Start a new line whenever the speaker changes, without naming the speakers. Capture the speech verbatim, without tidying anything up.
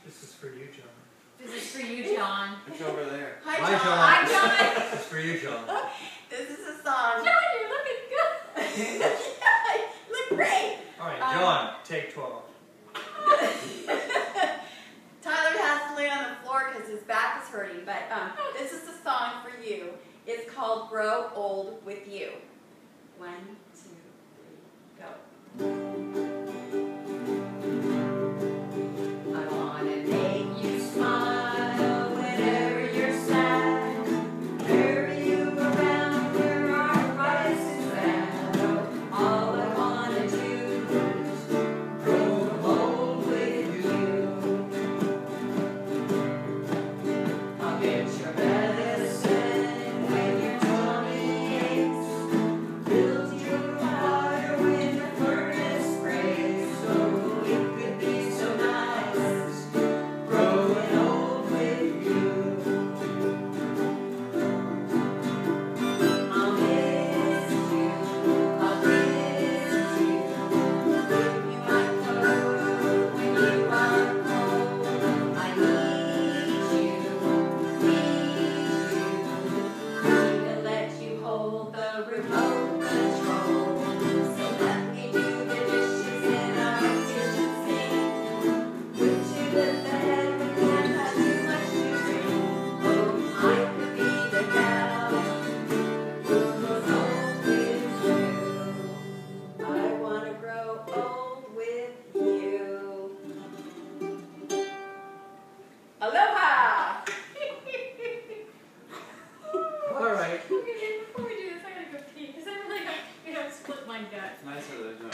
This is for you, John.
This is for you, John.
It's over there.
Hi,
Hi,
John.
John.
Hi, John.
This is for you, John.
This is a song.
John, you're looking good.
Yeah, you look great.
All right,
Um,
John, take twelve.
Tyler has to lay on the floor because his back is hurting, but um, this is the song for you. It's called Grow Old With You. One, two, three, go.
I wanna make you smile whenever you're sad. Carry you around where arthritis bad. All I wanna do is grow old with you. I'll get your medicine when your tummy aches. Build you fire when the furnace breaks. So it could be so nice growing old with you. I'll miss you, I'll miss you. Give you my coat when you are cold. I need you, need you. Need to let you hold the remote control. So let me do the dishes in our kitchen sink. Put you to bed when you have had too much to drink. Oh, I could be the gal who grows old with you.
I want to grow old with you. Aloha!
All right.
Okay, before we do this, I gotta go pee because I really got, you know, split my gut.
It's nicer than